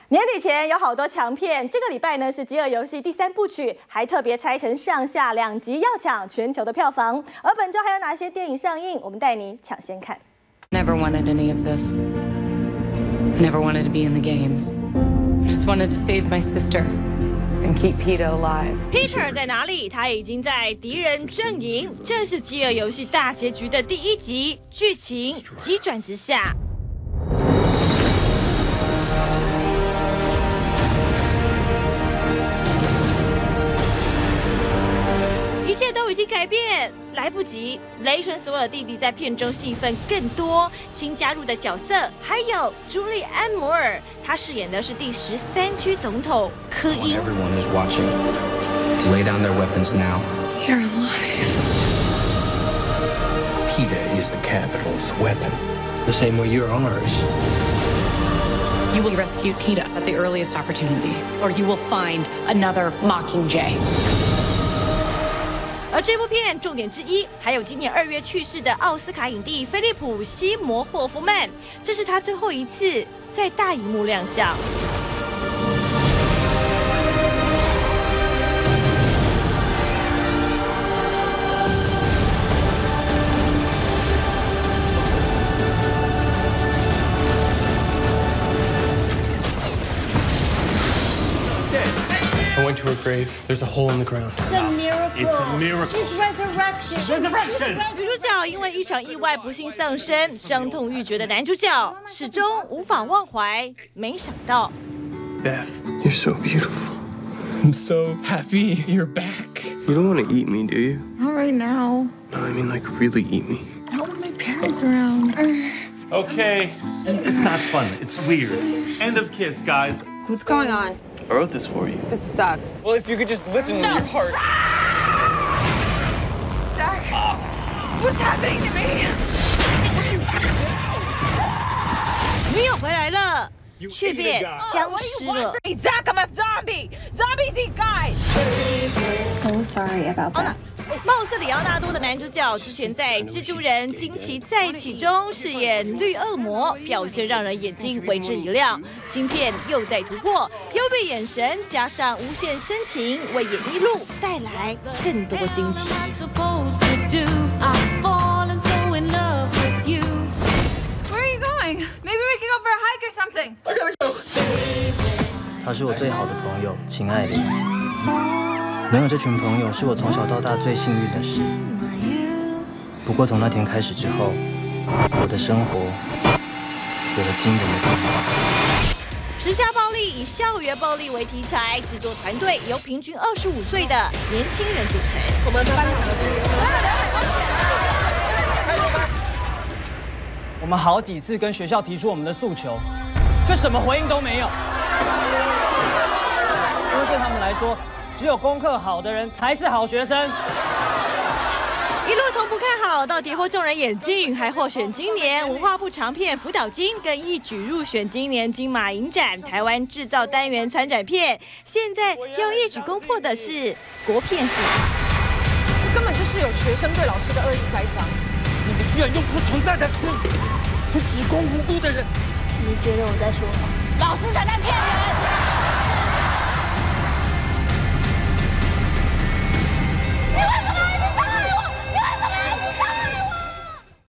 年底前有好多强片，这个礼拜呢是《饥饿游戏》第3部曲，还特别拆成上下2集，要抢全球的票房。而本周还有哪些电影上映？我们带你抢先看。 Never wanted any of this. I never wanted to be in the games. I just wanted to save my sister and keep Peter alive. Peter 在哪里？他已经在敌人阵营。这是《饥饿游戏》大结局的第1集，剧情急转直下。 一切都已经改变，来不及。雷神索尔弟弟在片中戏份更多，新加入的角色还有朱莉安·摩尔，她饰演的是第13区总统科因。 Everyone is watching. To lay down their weapons now. You're alive. PETA is the capital's weapon, the same way you're ours. You will rescue PETA at the earliest opportunity, or you will find another Mockingjay. 而这部片重点之一，还有今年2月去世的奥斯卡影帝菲利普·西摩霍夫曼，这是他最后一次在大荧幕亮相。 I went to her grave. There's a hole in the ground. It's a miracle. It's a miracle. She's resurrected. Resurrection. 女主角因为一场意外不幸丧生，伤痛欲绝的男主角始终无法忘怀。没想到 Beth, you're so beautiful. I'm so happy you're back. You don't want to eat me, do you? Not right now. No, I mean like really eat me. I don't want my parents around. Okay. It's not fun. It's weird. End of kiss, guys. What's going on? I wrote this for you. This sucks. Well, if you could just listen with your heart. Zach, what's happening to me? 女友回来了，却变僵尸了。 Zach, I'm a zombie. Zombies eat guys. So sorry about that. 貌似里奥纳多的男主角之前在《蜘蛛人惊奇在一起》中饰演绿恶魔，表现让人眼睛为之一亮。新片又在突破，幽闭眼神加上无限深情，为演艺路带来更多惊奇。 Where are you going? Maybe we can go for a hike or something. 他是我最好的朋友，亲爱的。能有这群朋友是我从小到大最幸运的事。不过从那天开始之后，我的生活有了惊人的变化。 时下暴力以校园暴力为题材，制作团队由平均25岁的年轻人组成。 我们好几次跟学校提出我们的诉求，却什么回应都没有。因为对他们来说，只有功课好的人才是好学生。 一路从不看好到跌破众人眼镜，还获选今年文化部长片辅导金，更一举入选今年金马影展台湾制造单元参展片。现在要一举攻破的是国片市场。 根本就是有学生对老师的恶意栽赃。 你们居然用不存在的事实去指控无辜的人！ 你觉得我在说谎？ 老师才在骗人。